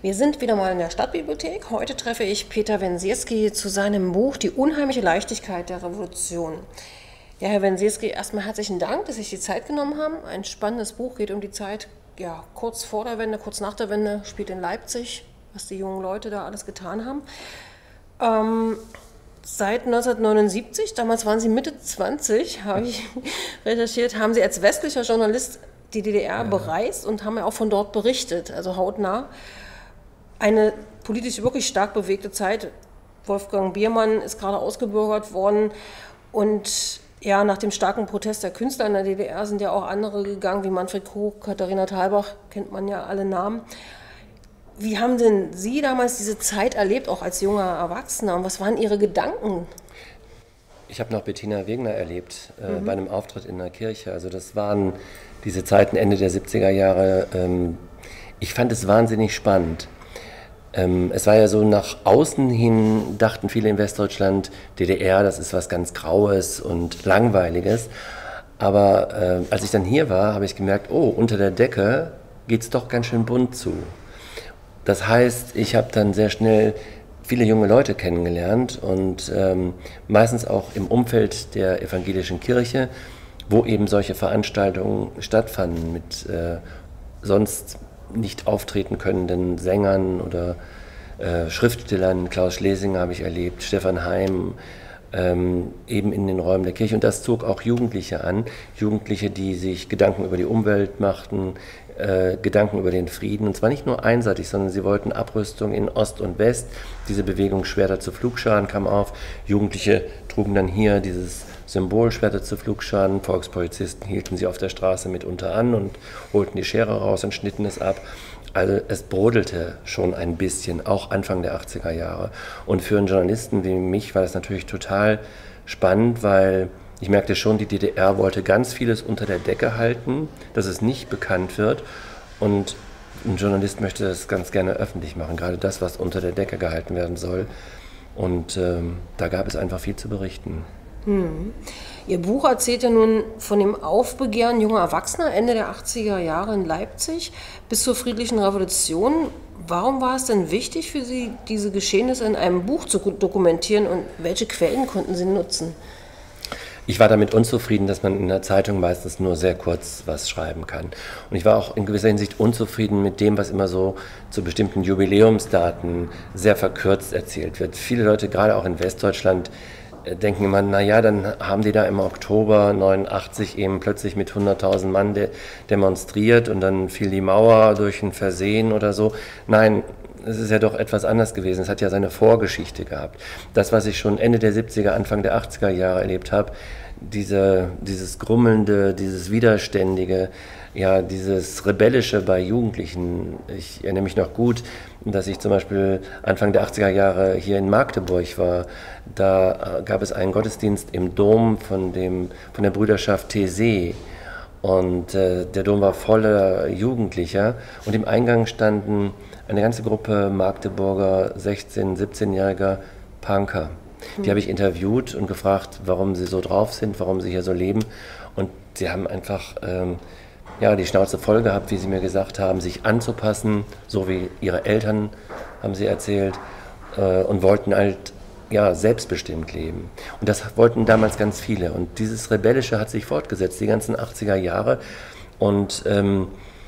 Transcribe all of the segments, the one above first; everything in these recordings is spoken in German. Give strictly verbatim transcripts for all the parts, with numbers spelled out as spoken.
Wir sind wieder mal in der Stadtbibliothek. Heute treffe ich Peter Wensierski zu seinem Buch Die unheimliche Leichtigkeit der Revolution. Ja, Herr Wensierski, erstmal herzlichen Dank, dass Sie sich die Zeit genommen haben. Ein spannendes Buch, geht um die Zeit, ja, kurz vor der Wende, kurz nach der Wende, spielt in Leipzig, was die jungen Leute da alles getan haben. Ähm, seit neunzehnhundertneunundsiebzig, damals waren Sie Mitte zwanzig, habe ich recherchiert, haben Sie als westlicher Journalist die D D R ja. bereist und haben ja auch von dort berichtet, also hautnah. Eine politisch wirklich stark bewegte Zeit. Wolfgang Biermann ist gerade ausgebürgert worden und ja, nach dem starken Protest der Künstler in der D D R sind ja auch andere gegangen, wie Manfred Krug, Katharina Thalbach, kennt man ja alle Namen. Wie haben denn Sie damals diese Zeit erlebt, auch als junger Erwachsener, und was waren Ihre Gedanken? Ich habe noch Bettina Wegner erlebt, äh, mhm. bei einem Auftritt in der Kirche. Also das waren diese Zeiten Ende der siebziger Jahre. Ähm, ich fand es wahnsinnig spannend. Ähm, es war ja so, nach außen hin dachten viele in Westdeutschland, D D R, das ist was ganz Graues und Langweiliges. Aber äh, als ich dann hier war, habe ich gemerkt, oh, unter der Decke geht es doch ganz schön bunt zu. Das heißt, ich habe dann sehr schnell viele junge Leute kennengelernt und ähm, meistens auch im Umfeld der evangelischen Kirche, wo eben solche Veranstaltungen stattfanden mit äh, sonst nicht auftreten könnenden Sängern oder äh, Schriftstellern. Klaus Schlesinger habe ich erlebt, Stefan Heym, ähm, eben in den Räumen der Kirche. Und das zog auch Jugendliche an, Jugendliche, die sich Gedanken über die Umwelt machten, äh, Gedanken über den Frieden. Und zwar nicht nur einseitig, sondern sie wollten Abrüstung in Ost und West. Diese Bewegung Schwerter zu Pflugscharen kam auf. Jugendliche trugen dann hier dieses Symbol Schwerter zu Pflugscharen. Volkspolizisten hielten sie auf der Straße mitunter an und holten die Schere raus und schnitten es ab. Also es brodelte schon ein bisschen, auch Anfang der achtziger Jahre. Und für einen Journalisten wie mich war das natürlich total spannend, weil ich merkte schon, die D D R wollte ganz vieles unter der Decke halten, dass es nicht bekannt wird. Und ein Journalist möchte das ganz gerne öffentlich machen, gerade das, was unter der Decke gehalten werden soll. Und ähm, da gab es einfach viel zu berichten. Hm. Ihr Buch erzählt ja nun von dem Aufbegehren junger Erwachsener Ende der achtziger Jahre in Leipzig bis zur friedlichen Revolution. Warum war es denn wichtig für Sie, diese Geschehnisse in einem Buch zu dokumentieren, und welche Quellen konnten Sie nutzen? Ich war damit unzufrieden, dass man in der Zeitung meistens nur sehr kurz was schreiben kann. Und ich war auch in gewisser Hinsicht unzufrieden mit dem, was immer so zu bestimmten Jubiläumsdaten sehr verkürzt erzählt wird. Viele Leute, gerade auch in Westdeutschland, denken immer, naja, dann haben die da im Oktober neunundachtzig eben plötzlich mit hunderttausend Mann de demonstriert und dann fiel die Mauer durch ein Versehen oder so. Nein, es ist ja doch etwas anders gewesen. Es hat ja seine Vorgeschichte gehabt. Das, was ich schon Ende der siebziger, Anfang der achtziger Jahre erlebt habe, diese, dieses Grummelnde, dieses Widerständige, ja, dieses Rebellische bei Jugendlichen. Ich erinnere mich noch gut, dass ich zum Beispiel Anfang der achtziger Jahre hier in Magdeburg war. Da gab es einen Gottesdienst im Dom von, dem, von der Brüderschaft Taizé. Und äh, der Dom war voller Jugendlicher. Und im Eingang standen eine ganze Gruppe Magdeburger, sechzehn-, siebzehnjähriger Punker. Die habe ich interviewt und gefragt, warum sie so drauf sind, warum sie hier so leben. Und sie haben einfach ähm, ja, die Schnauze voll gehabt, wie sie mir gesagt haben, sich anzupassen, so wie ihre Eltern, haben sie erzählt, äh, und wollten halt ja, selbstbestimmt leben. Und das wollten damals ganz viele. Und dieses Rebellische hat sich fortgesetzt, die ganzen achtziger Jahre. Und ähm,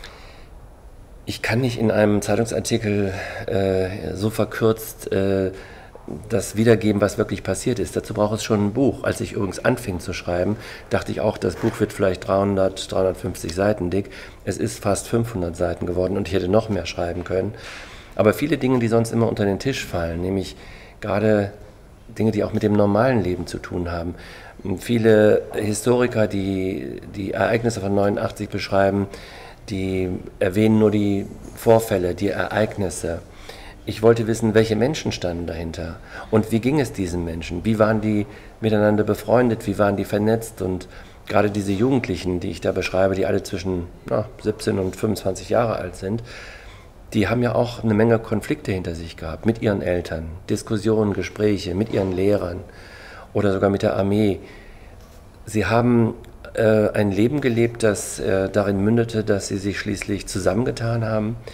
ich kann nicht in einem Zeitungsartikel äh, so verkürzt äh, das wiedergeben, was wirklich passiert ist. Dazu braucht es schon ein Buch. Als ich übrigens anfing zu schreiben, dachte ich auch, das Buch wird vielleicht dreihundert, dreihundertfünfzig Seiten dick. Es ist fast fünfhundert Seiten geworden und ich hätte noch mehr schreiben können. Aber viele Dinge, die sonst immer unter den Tisch fallen, nämlich gerade Dinge, die auch mit dem normalen Leben zu tun haben. Viele Historiker, die die Ereignisse von neunundachtzig beschreiben, die erwähnen nur die Vorfälle, die Ereignisse. Ich wollte wissen, welche Menschen standen dahinter und wie ging es diesen Menschen, wie waren die miteinander befreundet, wie waren die vernetzt, und gerade diese Jugendlichen, die ich da beschreibe, die alle zwischen na, siebzehn und fünfundzwanzig Jahre alt sind, die haben ja auch eine Menge Konflikte hinter sich gehabt, mit ihren Eltern, Diskussionen, Gespräche, mit ihren Lehrern oder sogar mit der Armee. Sie haben äh, ein Leben gelebt, das äh, darin mündete, dass sie sich schließlich zusammengetan haben,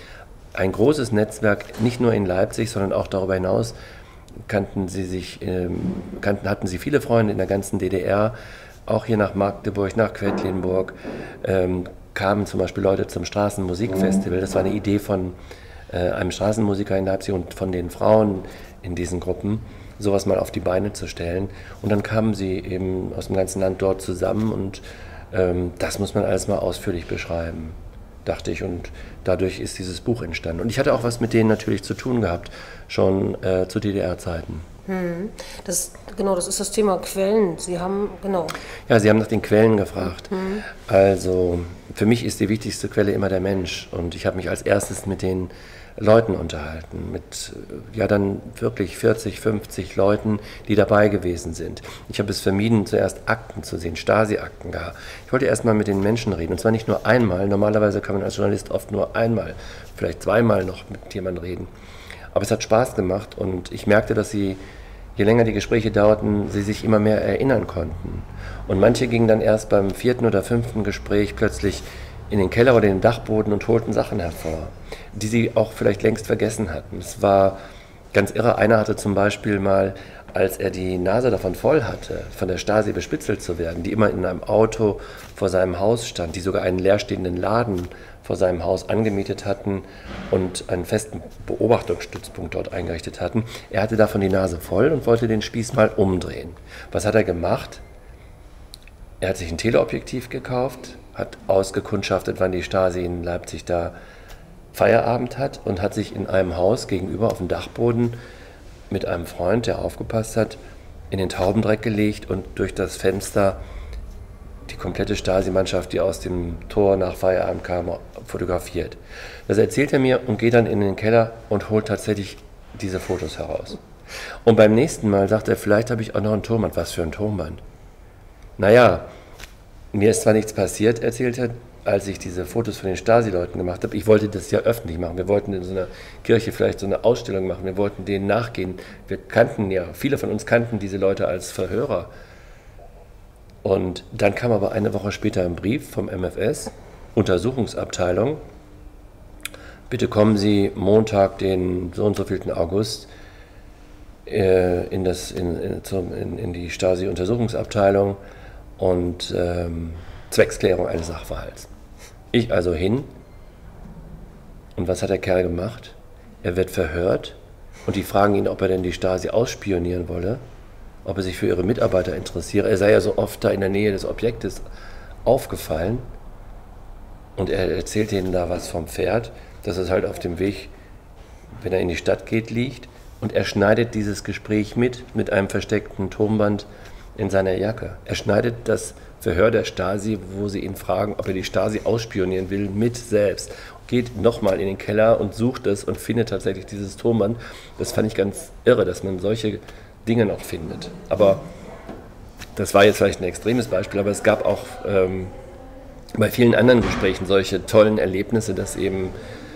ein großes Netzwerk, nicht nur in Leipzig, sondern auch darüber hinaus kannten sie sich, ähm, kannten, hatten sie viele Freunde in der ganzen D D R, auch hier nach Magdeburg, nach Quedlinburg, ähm, kamen zum Beispiel Leute zum Straßenmusikfestival. Das war eine Idee von äh, einem Straßenmusiker in Leipzig und von den Frauen in diesen Gruppen, sowas mal auf die Beine zu stellen. Und dann kamen sie eben aus dem ganzen Land dort zusammen und ähm, das muss man alles mal ausführlich beschreiben, dachte ich. Und dadurch ist dieses Buch entstanden. Und ich hatte auch was mit denen natürlich zu tun gehabt, schon äh, zu D D R-Zeiten. Hm. Das, genau, das ist das Thema Quellen. Sie haben, genau. Ja, Sie haben nach den Quellen gefragt. Hm. Also für mich ist die wichtigste Quelle immer der Mensch. Und ich habe mich als erstes mit den Leuten unterhalten, mit ja dann wirklich vierzig, fünfzig Leuten, die dabei gewesen sind. Ich habe es vermieden, zuerst Akten zu sehen, Stasi-Akten gar. Ich wollte erst mal mit den Menschen reden, und zwar nicht nur einmal. Normalerweise kann man als Journalist oft nur einmal, vielleicht zweimal noch mit jemandem reden. Aber es hat Spaß gemacht und ich merkte, dass sie, je länger die Gespräche dauerten, sie sich immer mehr erinnern konnten. Und manche gingen dann erst beim vierten oder fünften Gespräch plötzlich in den Keller oder in den Dachboden und holten Sachen hervor, die sie auch vielleicht längst vergessen hatten. Es war ganz irre. Einer hatte zum Beispiel mal, als er die Nase davon voll hatte, von der Stasi bespitzelt zu werden, die immer in einem Auto vor seinem Haus stand, die sogar einen leerstehenden Laden vor seinem Haus angemietet hatten und einen festen Beobachtungsstützpunkt dort eingerichtet hatten. Er hatte davon die Nase voll und wollte den Spieß mal umdrehen. Was hat er gemacht? Er hat sich ein Teleobjektiv gekauft, hat ausgekundschaftet, wann die Stasi in Leipzig da Feierabend hat und hat sich in einem Haus gegenüber auf dem Dachboden mit einem Freund, der aufgepasst hat, in den Taubendreck gelegt und durch das Fenster die komplette Stasi-Mannschaft, die aus dem Tor nach Feierabend kam, fotografiert. Das erzählt er mir und geht dann in den Keller und holt tatsächlich diese Fotos heraus. Und beim nächsten Mal sagt er, vielleicht habe ich auch noch ein Tonband. Was für ein Tonband? Naja, mir ist zwar nichts passiert, erzählt er, als ich diese Fotos von den Stasi-Leuten gemacht habe. Ich wollte das ja öffentlich machen. Wir wollten in so einer Kirche vielleicht so eine Ausstellung machen. Wir wollten denen nachgehen. Wir kannten ja, viele von uns kannten diese Leute als Verhörer. Und dann kam aber eine Woche später ein Brief vom M F S, Untersuchungsabteilung. Bitte kommen Sie Montag, den so und so vielten August, äh, in, das, in, in, zum, in, in die Stasi-Untersuchungsabteilung und ähm, Zwecksklärung eines Sachverhalts. Ich also hin. Und was hat der Kerl gemacht? Er wird verhört und die fragen ihn, ob er denn die Stasi ausspionieren wolle, ob er sich für ihre Mitarbeiter interessiere. Er sei ja so oft da in der Nähe des Objektes aufgefallen und er erzählt ihnen da was vom Pferd, dass es halt auf dem Weg, wenn er in die Stadt geht, liegt, und er schneidet dieses Gespräch mit, mit einem versteckten Tonband in seiner Jacke. Er schneidet das Verhör der Stasi, wo sie ihn fragen, ob er die Stasi ausspionieren will, mit selbst. Geht nochmal in den Keller und sucht es und findet tatsächlich dieses Tonband. Das fand ich ganz irre, dass man solche Dinge noch findet. Aber das war jetzt vielleicht ein extremes Beispiel, aber es gab auch ähm, bei vielen anderen Gesprächen solche tollen Erlebnisse, dass eben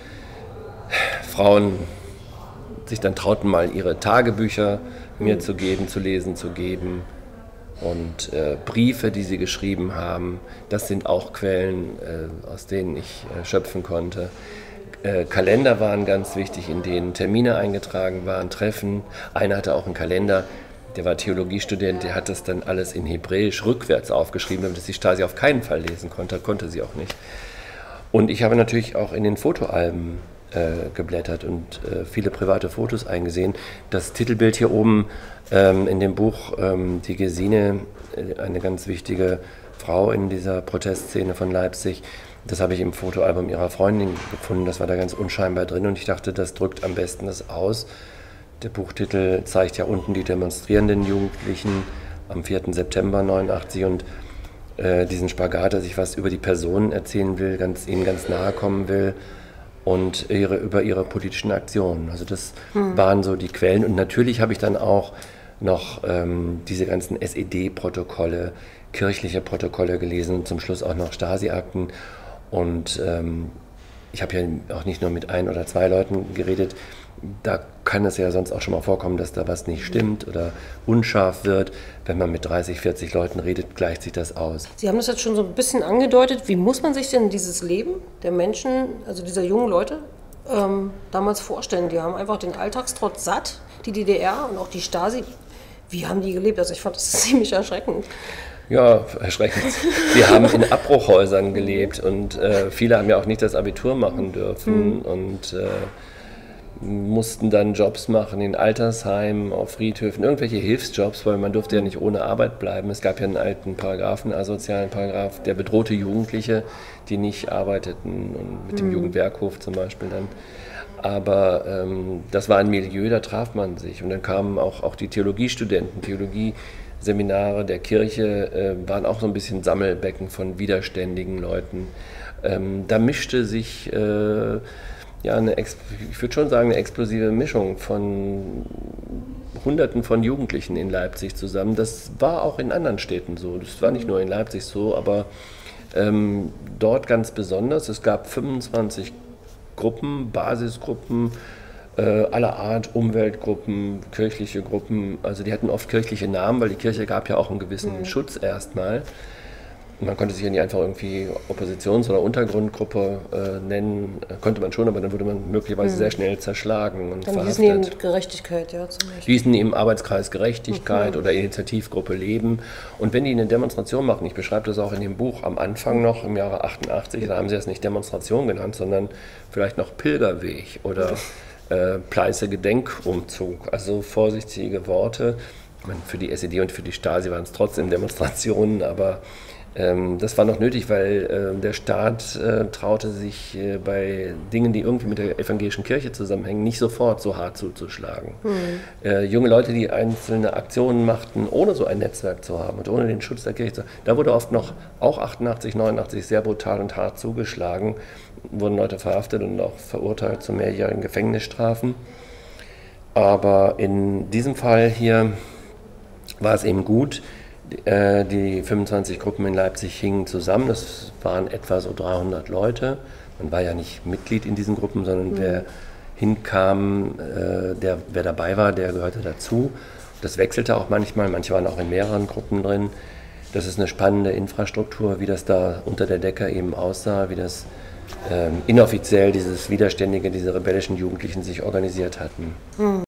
Frauen sich dann trauten, mal ihre Tagebücher mir zu geben, zu lesen, zu geben. Und äh, Briefe, die sie geschrieben haben, das sind auch Quellen, äh, aus denen ich äh, schöpfen konnte. Äh, Kalender waren ganz wichtig, in denen Termine eingetragen waren, Treffen. Einer hatte auch einen Kalender, der war Theologiestudent, der hat das dann alles in Hebräisch rückwärts aufgeschrieben, damit es die Stasi auf keinen Fall lesen konnte, konnte sie auch nicht. Und ich habe natürlich auch in den Fotoalben äh, geblättert und äh, viele private Fotos eingesehen. Das Titelbild hier oben ähm, in dem Buch, ähm, die Gesine, äh, eine ganz wichtige Frau in dieser Protestszene von Leipzig, das habe ich im Fotoalbum ihrer Freundin gefunden, das war da ganz unscheinbar drin und ich dachte, das drückt am besten das aus. Der Buchtitel zeigt ja unten die demonstrierenden Jugendlichen am vierten September neunundachtzig und äh, diesen Spagat, dass ich was über die Personen erzählen will, ganz, ihnen ganz nahe kommen will und ihre, über ihre politischen Aktionen. Also das hm. waren so die Quellen und natürlich habe ich dann auch noch ähm, diese ganzen S E D-Protokolle, kirchliche Protokolle gelesen und zum Schluss auch noch Stasi-Akten. Und ähm, ich habe ja auch nicht nur mit ein oder zwei Leuten geredet, da kann es ja sonst auch schon mal vorkommen, dass da was nicht stimmt oder unscharf wird. Wenn man mit dreißig, vierzig Leuten redet, gleicht sich das aus. Sie haben das jetzt schon so ein bisschen angedeutet. Wie muss man sich denn dieses Leben der Menschen, also dieser jungen Leute, ähm, damals vorstellen? Die haben einfach den Alltagstrotz satt, die D D R und auch die Stasi. Wie haben die gelebt? Also ich fand das ziemlich erschreckend. Ja, erschreckend. Sie haben in Abbruchhäusern gelebt und äh, viele haben ja auch nicht das Abitur machen dürfen mhm. und äh, mussten dann Jobs machen in Altersheimen, auf Friedhöfen, irgendwelche Hilfsjobs, weil man durfte ja nicht ohne Arbeit bleiben. Es gab ja einen alten Paragraphen, asozialen Paragraph, der bedrohte Jugendliche, die nicht arbeiteten, und mit dem mhm. Jugendwerkhof zum Beispiel dann. Aber ähm, das war ein Milieu, da traf man sich. Und dann kamen auch, auch die Theologiestudenten, Theologieseminare der Kirche äh, waren auch so ein bisschen Sammelbecken von widerständigen Leuten. Ähm, da mischte sich äh, ja, eine, ich würde schon sagen, eine explosive Mischung von Hunderten von Jugendlichen in Leipzig zusammen. Das war auch in anderen Städten so. Das war nicht nur in Leipzig so, aber ähm, dort ganz besonders. Es gab fünfundzwanzig Gruppen, Basisgruppen äh, aller Art, Umweltgruppen, kirchliche Gruppen. Also die hatten oft kirchliche Namen, weil die Kirche gab ja auch einen gewissen mhm. Schutz erstmal. Man konnte sich ja nicht einfach irgendwie Oppositions- oder Untergrundgruppe äh, nennen, konnte man schon, aber dann wurde man möglicherweise mhm. sehr schnell zerschlagen und dann verhaftet. Dann hießen eben Gerechtigkeit, ja, zum Beispiel. Die hießen eben Arbeitskreis Gerechtigkeit mhm. oder Initiativgruppe Leben. Und wenn die eine Demonstration machen, ich beschreibe das auch in dem Buch, am Anfang noch, im Jahre achtundachtzig, da haben sie das nicht Demonstration genannt, sondern vielleicht noch Pilgerweg oder äh, Pleiße Gedenkumzug, also vorsichtige Worte. Ich meine, für die S E D und für die Stasi waren es trotzdem Demonstrationen, aber Ähm, das war noch nötig, weil äh, der Staat äh, traute sich äh, bei Dingen, die irgendwie mit der evangelischen Kirche zusammenhängen, nicht sofort so hart zuzuschlagen. Mhm. Äh, junge Leute, die einzelne Aktionen machten, ohne so ein Netzwerk zu haben und ohne den Schutz der Kirche zu haben, da wurde oft noch, auch achtundachtzig, neunundachtzig, sehr brutal und hart zugeschlagen, wurden Leute verhaftet und auch verurteilt zu mehrjährigen Gefängnisstrafen. Aber in diesem Fall hier war es eben gut. Die fünfundzwanzig Gruppen in Leipzig hingen zusammen, das waren etwa so dreihundert Leute. Man war ja nicht Mitglied in diesen Gruppen, sondern mhm. wer hinkam, der, wer dabei war, der gehörte dazu. Das wechselte auch manchmal, manche waren auch in mehreren Gruppen drin. Das ist eine spannende Infrastruktur, wie das da unter der Decke eben aussah, wie das ähm, inoffiziell dieses Widerständige, diese rebellischen Jugendlichen sich organisiert hatten. Mhm.